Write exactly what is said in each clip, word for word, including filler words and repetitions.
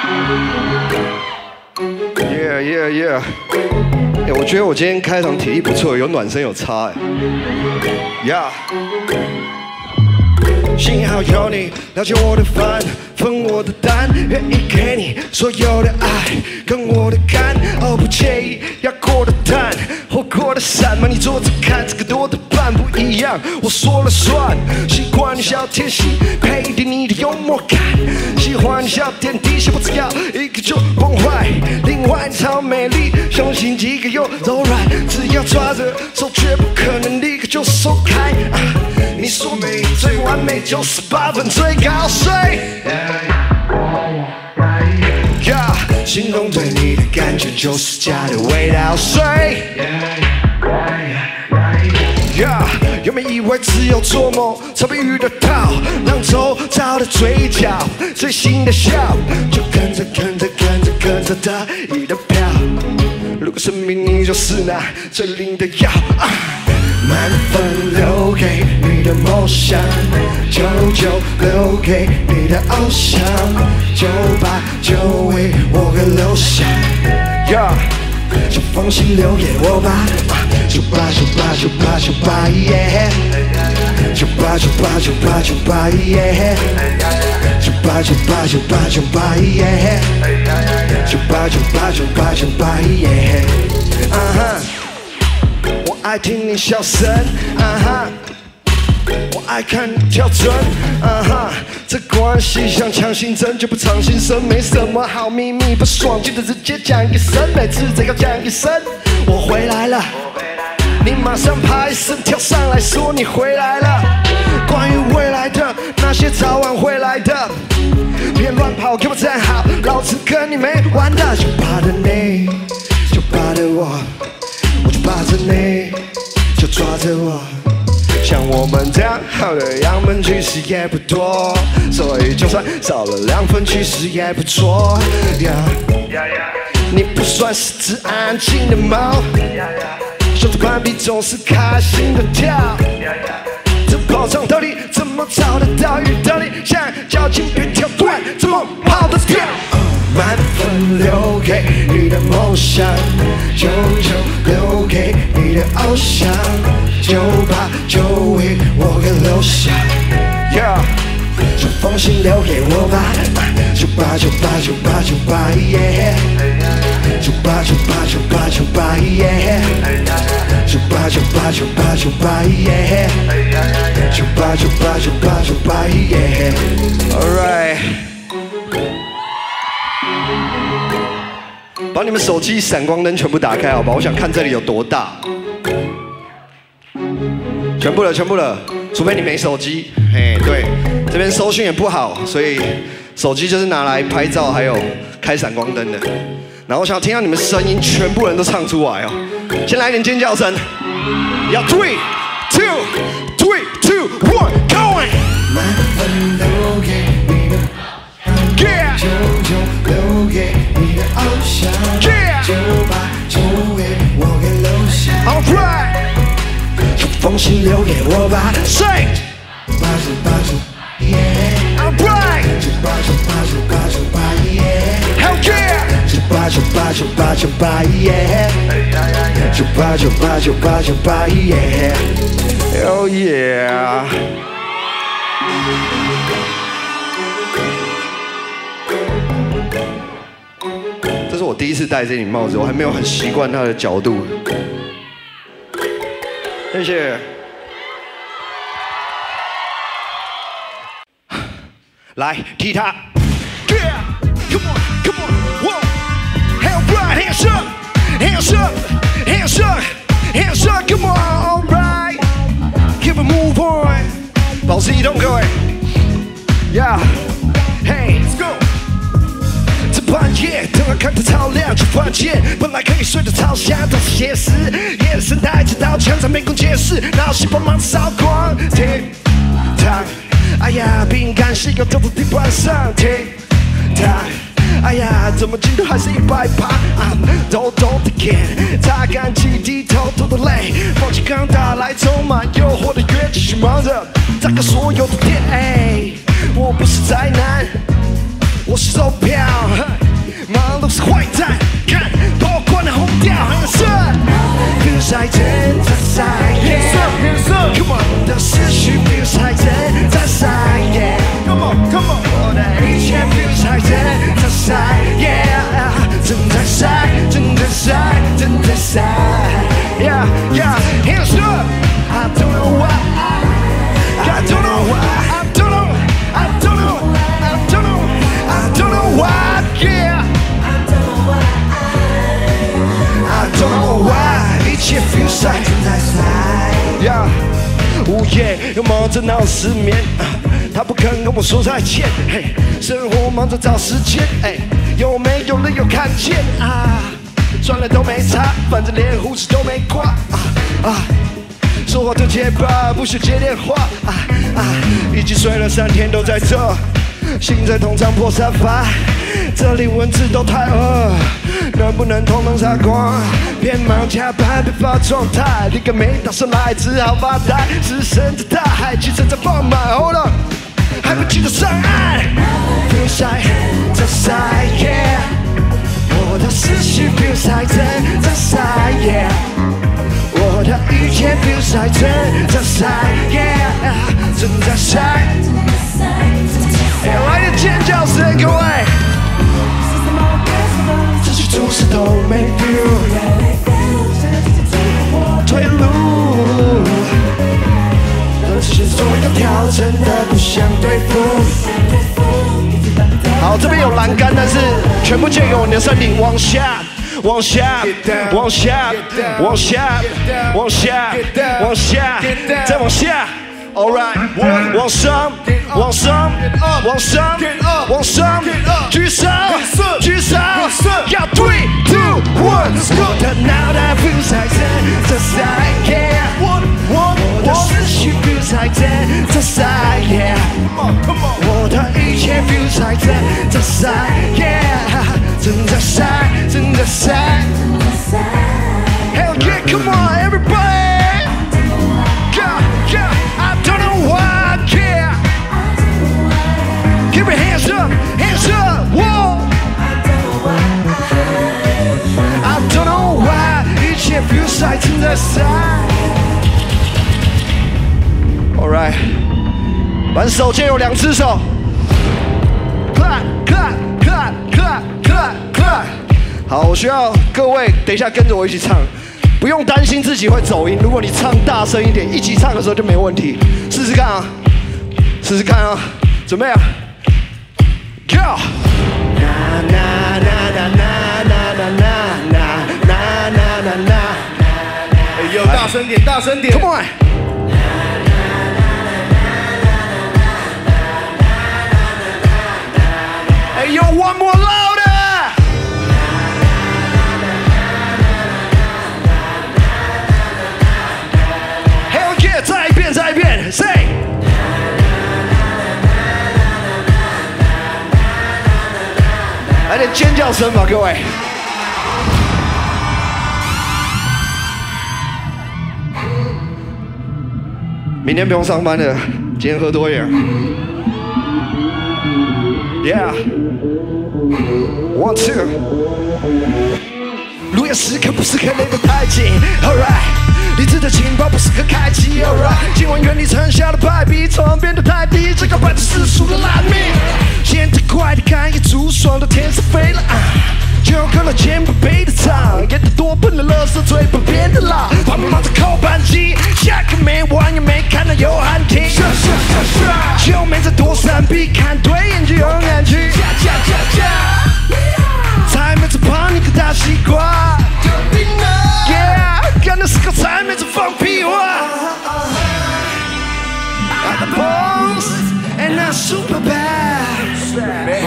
Yeah yeah yeah！ 哎，我觉得我今天开场体力不错，有暖身有差哎。Yeah。 幸好有你了解我的烦，分我的担，愿意给你所有的爱跟我的肝，哦不介意要过的淡或过的散吗？你坐着看，这个多的半不一样，我说了算。习惯你小贴心，配合你的幽默感，喜欢你小点滴，小不只要一个就崩坏。另外你超美丽，胸型几个又柔软，只要抓着手，绝不可能立刻就松开。啊 你说美最完美，九十八分最高水。Yeah， 心中对你的感觉就是家的味道水。Yeah， 有没有以为只有做梦才会遇得到，让周遭的嘴角最新的笑，就跟着跟着跟着跟着得意的飘。如果生命你就是那最灵的药。啊 满分留给你的梦想，九九留给你的偶像，九八就为我给留下。Yeah， 这封信留给我吧，九八九八九八九八耶，九八九八九八九八耶，九八九八九八九八耶，九八九八九八九八耶。啊哈。 我爱听你笑声，啊哈！我爱看你跳针，啊哈！这关系像强心针，就不藏心声，没什么好秘密，不爽记得直接讲一声，每次只要讲一声，我回来了，你马上爬一声跳上来说你回来了。关于未来的那些早晚会来的，别乱跑，给我站好，老子跟你没完的，就怕的你，就怕的我。 我就抱着你，就抓着我，像我们这样好的样本其实也不多，所以就算少了两分，其实也不错。Yeah, 你不算是只安静的猫，手指关闭总是开心的跳。这跑场到底怎么找得到？遇到你像交警别跳断，怎么跑得掉？ 满分留给你的梦想，九九留给你的偶像，九八就为我给留下。Yeah， 这封信留给我吧，九八九八九八九八耶，九八九八九八九八耶，九八九八九八九八耶，九八九八九八九八耶。All right。 把你们手机闪光灯全部打开，好吧？我想看这里有多大。全部了，全部了，除非你没手机。嘿，对，这边收讯也不好，所以手机就是拿来拍照，还有开闪光灯的。然后我想听到你们声音，全部人都唱出来哦。先来一点尖叫声，要 three two three two one going。满分留给你的 ，yeah， 九九留给你的偶像 ，yeah， 九八就为我给留下 ，all right， 这封信留给我吧 ，say， 八九八九，yeah，all right， 九八九八九八九八，yeah，hell yeah， 九八九八九八九八，yeah， 九八九八九八九八，yeah，hell yeah。 这是我第一次戴这顶帽子，我还没有很习惯它的角度。谢谢。来踢它。Yeah, come on, come on, whoa. Hands right, hands up, hands up, hands up, hands up, come on, all right. Keep it move on. 保持移动，各位。Yeah, hey, let's go. 这半夜突然看得超亮，却发现本来可以睡得超香，都是夜市。夜深带着刀枪在面孔揭示，脑细胞忙扫光。Tick tock， 哎呀，饼干是要掉到地板上。Tick tock， 哎呀，怎么进度还是一百趴？偷偷的看，擦干气滴，偷偷的泪，放弃刚打来充满诱惑的乐，继续忙着炸开所有的店。哎，我不是宅男。我是手票， 都是坏蛋。看，把我灌得红掉，很顺。比赛正在赛，变色变色 ，Come on， 我的思绪比赛正在赛 ，Come on Come on， 我的一切比赛正在赛 ，Yeah， 正在赛，正在赛，正在赛 ，Yeah Yeah，Hands up，I don't know why，I don't know why，I don't know，I don't know，I don't know，I don't know why，Yeah，I don't know why， 一切 feel 赛正在赛 ，Yeah。午夜又忙着闹失眠，他不肯跟我说再见。嘿，生活忙着找时间，哎，有没有人有看见啊？赚了都没差，反正连胡子都没刮啊啊！说话就结巴，不许接电话啊啊！已经睡了三天都在这，心在痛胀破沙发，这里文字都太饿，能不能通通杀光？偏忙加班，别发状态，你个没打算来，只好发呆。只身在大海，汽车在放慢 ，Hold on， 还不记得上岸。比赛在赛 ，Yeah， 我的思绪比赛正在赛 ，Yeah， 我的一切比赛正在赛 ，Yeah， 正在赛。来点尖叫声，各位！这些做事都没 feel， 退路，这些所有调整的不想对付。好，这边有栏杆，但是全部借给我你的身体，往下，往下，往下，往下，往下，往下，再往下。All right， 往上，往上，往上，往上，举手，举手，要 three two one， 我的脑袋比赛正在赛 ，Yeah， 我的思绪比赛正在赛 ，Yeah， 我的一切比赛正在赛 ，Yeah， 正在赛，正在赛 ，Hell yeah，Come on everybody。Yeah, yeah, I don't know why, yeah. Keep your hands up, hands up, whoa. I don't know why, 一切 feel 赛正在赛。All right， 把手借有两只手。clap, clap, clap, clap, clap, clap。好，我需要各位等一下跟着我一起唱。不用担心自己会走音，如果你唱大声一点，一起唱的时候就没问题。试试看啊，试试看啊，准备啊 ，Go！ na na na na na na na na na na na， 哎呦，大声点，大声点 ，Come on！ 哎呦 ，One more louder！再一遍，再一遍 ，Say。来点尖叫声吧，各位。明天不用上班了，今天喝多一点。Yeah，one two。路也时刻不时刻累得太紧 ，Alright。理智的情报不适合开启 ，Alright。今晚原地城下的败笔，床变得太低，这个百世俗的烂命。现在快的看一出爽的天上飞了啊！就看到千百倍的长，演得多笨的垃圾嘴巴变得老，旁边忙着扣扳机，下课没完也没看到有喊停。就没再多闪避，看对眼就勇敢去。才没在旁你个大西瓜。Yeah， 干的是个才没在放屁话。I'm the boss and I'm super bad。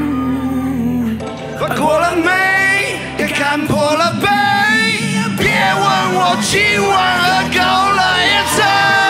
喝过了没？也看破了杯。别问我今晚喝够了一次。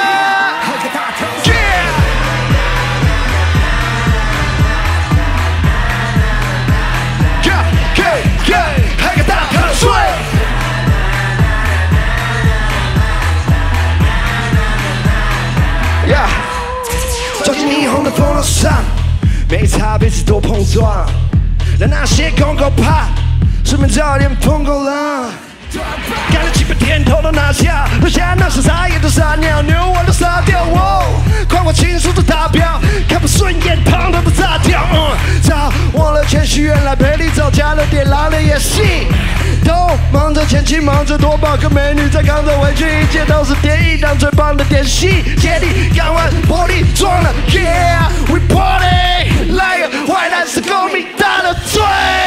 喝个大喝水。Yeah， 走进霓虹的风浪上，没差别只多碰撞，让那些公狗怕。 顺便早点碰够了。干了几杯甜头都拿下，留下那些傻眼的傻鸟，牛我都杀掉。哦，快我情书都达标，看不顺眼胖的都炸掉。嗯，早忘了谦虚，原来陪你走，加了点狼的演戏。都忙着前期，忙着多抱个美女，再扛着回去，一切都是电影当最棒的点戏。接力干完玻璃撞了 ，Yeah we party， 来个坏男是够你大的罪。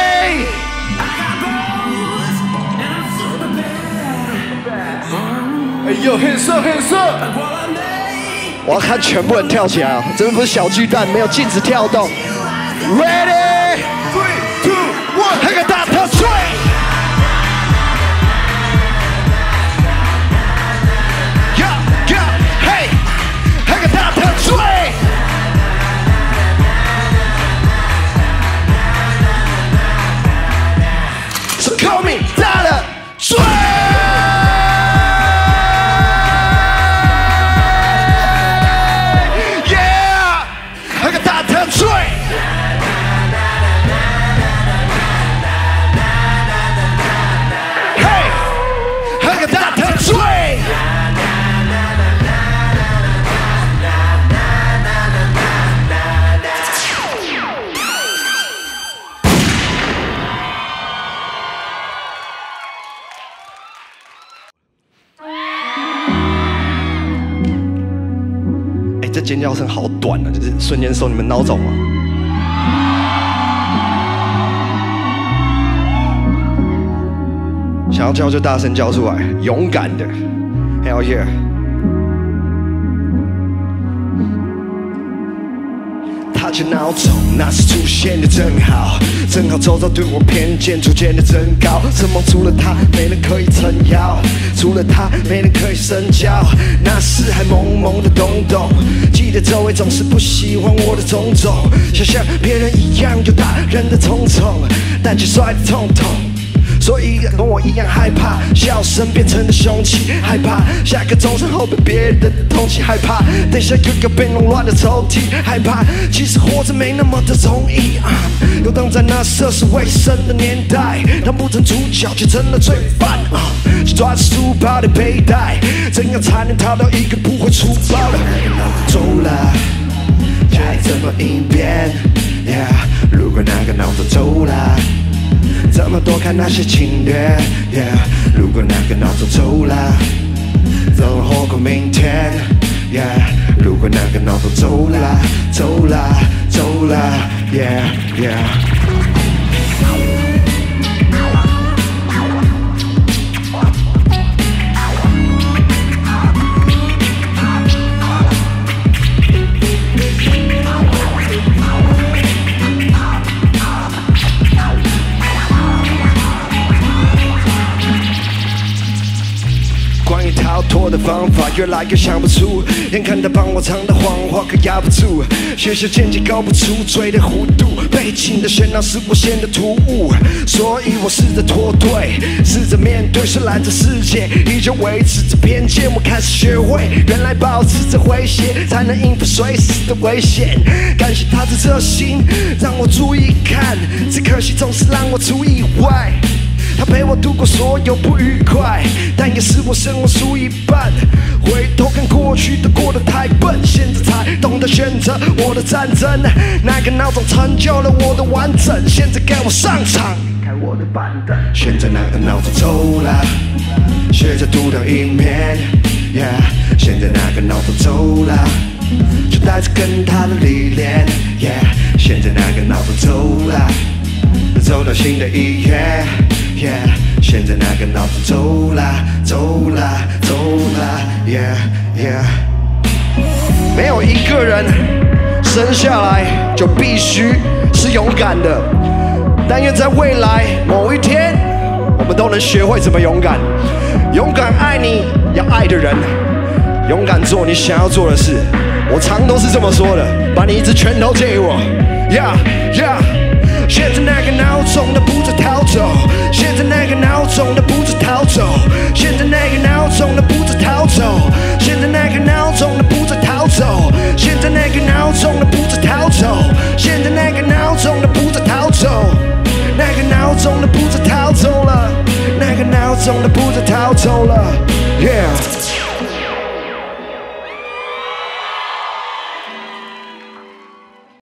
哎呦 ，hands up hands up！ 我要看全部人跳起来啊！这不是小巨蛋，没有禁止跳动。Ready， three two one， 来个大特锤！大的追 ，Yeah， 那个大的追，嘿，那个大的追。这尖叫声好短啊，就是瞬间受你们孬种了。想要叫就大声叫出来，勇敢的 ，Hell yeah！ 他就孬种，那时出现的正好，正好周遭对我偏见逐渐的增高。怎么除了他，没人可以撑腰？除了他，没人可以深交。那时还懵懵的懂懂，记得周围总是不喜欢我的种种，想像别人一样有大人的匆匆，但却摔得痛痛。所以跟我一样害怕笑声变成了凶器，害怕下个钟声后被别人的同情，害怕等下又要被弄乱的抽屉，害怕其实活着没那么的容易啊！游荡在那涉世未深的年代，当不成主角却成了罪犯啊！去抓着书包的背带，怎样才能逃到一个不会出包的？走了，该怎么应变 ？Yeah， 如果那个闹钟走了。怎么躲开那些侵略 ？Yeah， 如果那个闹钟走了，怎么活过明天 ？Yeah， 如果那个闹钟走了，走了，走了 ，Yeah Yeah。逃脱的方法越来越想不出，眼看他帮我藏的谎话可压不住，学校渐渐高不出嘴的弧度，背景的喧闹使我显得突兀，所以我试着脱队，试着面对，虽然这世界依旧维持着偏见，我开始学会，原来保持着诙谐才能应付随时的危险。感谢他的热心，让我注意看，只可惜总是让我出意外。他陪我度过所有不愉快，但也是我生活输一半。回头看过去都过得太笨，现在才懂得选择我的战争。那个闹钟成就了我的完整，现在该我上场开我的板凳。现在那个闹钟走了，学着独当一面。Yeah， 现在那个闹钟走了，就带着跟他的历练。Yeah， 现在那个闹钟走了，走到新的一页。Yeah， 现在那个闹钟走了，走了，走了 ，Yeah Yeah。没有一个人生下来就必须是勇敢的，但愿在未来某一天，我们都能学会怎么勇敢。勇敢爱你要爱的人，勇敢做你想要做的事。我常都是这么说的，把你一只拳头借给我 ，Yeah Yeah。现在那个闹钟它不再逃走，现在那个闹钟它不再逃走，现在那个闹钟它不再逃走，现在那个闹钟它不再逃走，现在那个闹钟它不再逃走，现在那个闹钟它不再逃走，那个闹钟种的不知逃走了，那个孬种的不知逃走了 ，Yeah。